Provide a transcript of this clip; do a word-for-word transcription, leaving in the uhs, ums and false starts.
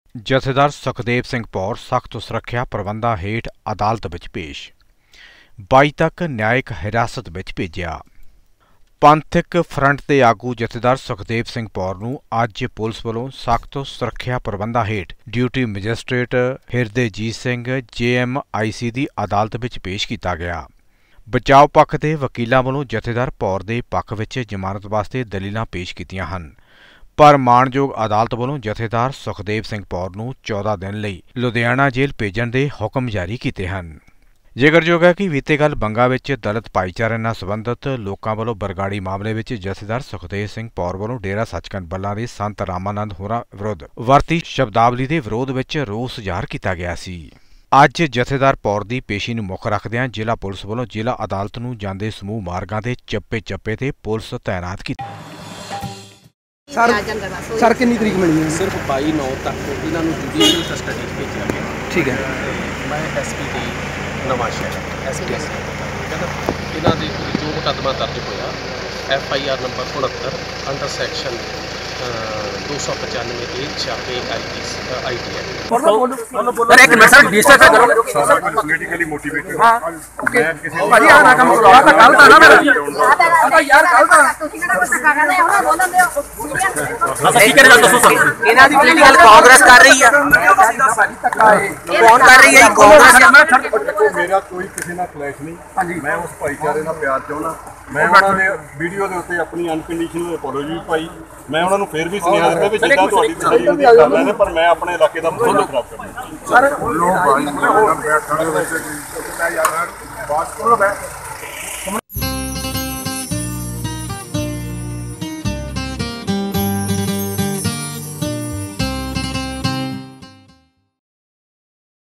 ਜਥੇਦਾਰ ਸੁਖਦੇਵ ਸਿੰਘ ਭੌਰ ਸਖਤ ਸੁਰੱਖਿਆ ਪ੍ਰਬੰਧਾਂ ਹੇਠ ਅਦਾਲਤ ਵਿੱਚ ਪੇਸ਼। ਬਾਈ ਤੱਕ ਨਿਆਇਕ ਹਿਰਾਸਤ ਵਿੱਚ ਭੇਜਿਆ। ਪੰਥਕ ਫਰੰਟ ਦੇ ਆਗੂ ਜਥੇਦਾਰ ਸੁਖਦੇਵ ਸਿੰਘ ਭੌਰ ਨੂੰ ਅੱਜ ਪੁਲਿਸ ਵੱਲੋਂ ਸਖਤ ਸੁਰੱਖਿਆ ਪ੍ਰਬੰਧਾਂ ਹੇਠ ਡਿਊਟੀ ਮੈਜਿਸਟ੍ਰੇਟ ਹਿਰਦੇਜੀਤ ਸਿੰਘ ਜੇ ਐਮ ਆਈ ਸੀ ਦੀ ਅਦਾਲਤ ਵਿੱਚ ਪੇਸ਼ ਕੀਤਾ ਗਿਆ। ਬਚਾਓ ਪੱਖ ਦੇ ਵਕੀਲਾਂ ਵੱਲੋਂ ਜਥੇਦਾਰ ਭੌਰ ਦੇ ਪੱਖ ਵਿੱਚ ਜ਼ਮਾਨਤ ਵਾਸਤੇ ਦਲੀਲਾਂ ਪੇਸ਼ ਕੀਤੀਆਂ ਹਨ, ਪਰ ਮਾਣਯੋਗ ਅਦਾਲਤ ਵੱਲੋਂ ਜਥੇਦਾਰ ਸੁਖਦੇਵ ਸਿੰਘ ਭੌਰ ਨੂੰ ਚੌਦਾਂ ਦਿਨ ਲਈ ਲੁਧਿਆਣਾ ਜੇਲ੍ਹ ਭੇਜਣ ਦੇ ਹੁਕਮ ਜਾਰੀ ਕੀਤੇ ਹਨ। ਜ਼ਿਕਰਯੋਗ ਹੈ ਕਿ ਬੀਤੇ ਕੱਲ੍ਹ ਬੰਗਾ ਵਿੱਚ ਦਲਿਤ ਭਾਈਚਾਰੇ ਨਾਲ ਸੰਬੰਧਿਤ ਲੋਕਾਂ ਵੱਲੋਂ ਬਰਗਾੜੀ ਮਾਮਲੇ ਵਿੱਚ ਜਥੇਦਾਰ ਸੁਖਦੇਵ ਸਿੰਘ ਭੌਰ ਵੱਲੋਂ ਡੇਰਾ ਸੱਚਖੰਡ ਬੱਲਾ ਦੇ ਸੰਤ ਰਾਮਾਨੰਦ ਹੋਰਾਂ ਵਿਰੁੱਧ ਵਰਤੀ ਸ਼ਬਦਾਵਲੀ ਦੇ ਵਿਰੋਧ ਵਿੱਚ ਰੋਸ ਜ਼ਾਹਰ ਕੀਤਾ ਗਿਆ ਸੀ। ਅੱਜ ਜਥੇਦਾਰ ਭੌਰ ਦੀ ਪੇਸ਼ੀ ਨੂੰ ਮੁੱਖ ਰੱਖਦਿਆਂ ਜ਼ਿਲ੍ਹਾ ਪੁਲਿਸ ਵੱਲੋਂ ਜ਼ਿਲ੍ਹਾ ਅਦਾਲਤ ਨੂੰ ਜਾਂਦੇ ਸਮੂਹ ਮਾਰਗਾਂ ਦੇ ਚੱਪੇ ਚੱਪੇ ਤੇ ਪੁਲਿਸ ਤਾਇਨਾਤ ਕੀਤੀ। ਸਰ ਸਰ ਕਿੰਨੀ ਤਰੀਕ ਮਿਲਣੀ ਹੈ? ਸਿਰਫ ਬਾਈ ਨੌ ਤੱਕ ਇਹਨਾਂ ਨੂੰ ਜੁਡੀਸ਼ੀਅਲ ਕਸਟਡੀ ਭੇਜਿਆ ਗਿਆ। ਠੀਕ ਹੈ। ਮੈਂ ਐਸ ਪੀ ਡੀ ਨਵਾਂ ਸ਼ਹਿਰ ਐਸ ਪੀ ਐਸ ਠੀਕ ਹੈ ਨਾ। ਇਹਨਾਂ ਦੇ ਜੋ ਮੁਕੱਦਮਾ ਦਰਜ ਹੋਇਆ ਐਫ ਆਈ ਆਰ ਨੰਬਰ ਉਣੱਤਰ ਅੰਡਰ ਸੈਕਸ਼ਨ ਦੋ ਸੌ ਪਚਾਨਵੇਂ ਏ ਛਾਪੇ ਆਈ ਟੀ ਆਈ ਟੀ ਹੈ। ਸਰ ਇੱਕ ਮਿੰਟ ਸਰ ਡਿਸਟਰਬ ਕਰੋ। ਸਾਰਾ ਪੋਲੀਟੀਕਲੀ ਮੋਟੀਵੇਟਡ ਹਾਂ ਓਕੇ ਭਾਜੀ ਆ ਨਾ ਕੰਮ ਕਰਵਾ ਤਾਂ ਕੱਲ ਤਾਂ ਨਾ ਮੇਰਾ ਆ ਯਾਰ ਕੱਲ ਤਾਂ ਤੁਸੀਂ ਕਿਹੜਾ ਧੱਕਾ ਕਰ ਰਹੇ ਹੋ ਨਾ ਬੋਲਣ ਦਿਓ। ਸਹੀ ਕਰ ਦੱਸੋ ਸਰ ਇਹਨਾਂ ਦੀ ਪੋਲੀਟੀਕਲ ਕਾਂਗਰਸ ਕਰ ਰਹੀ ਆ। ਭਾਜੀ ਧੱਕਾ ਹੈ ਕੌਣ ਕਰ ਰਹੀ ਹੈ? ਕਾਂਗਰਸ। ਮੇਰਾ ਕੋਈ ਕਿਸੇ ਨਾਲ ਕਲੈਸ਼ ਨਹੀਂ। ਮੈਂ ਉਸ ਭਾਈਚਾਰੇ ਨਾਲ ਪਿਆਰ ਚਾਹੁੰਦਾ। ਮੈਂ ਉਹਨਾਂ ਦੇ ਵੀਡੀਓ ਦੇ ਉੱਤੇ ਆਪਣੀ ਅਨਕੰਡੀਸ਼ਨਲ ਅਪੋਲੋਜੀ ਪਾਈ। ਮੈਂ ਉਹਨਾਂ ਨੂੰ ਫਿਰ ਵੀ ਸੁਨੇਹਾ ਦਿੱਤਾ ਵੀ ਜਿੱਦਾਂ ਤੁਹਾਡੀ ਤਸੱਲੀ ਹੁੰਦੀ ਕਰ ਲੈਂਦੇ, ਪਰ ਮੈਂ ਆਪਣੇ ਇਲਾਕੇ ਦਾ ਮਾਹੌਲ ਖਰਾਬ ਕਰਨਾ। ਸਰ ਲੋਕ ਬਾਈ ਬੈਠਣ ਦੇ ਵਿੱਚ ਮੈਂ ਯਾਰ ਬਾਤ ਕਰੋ।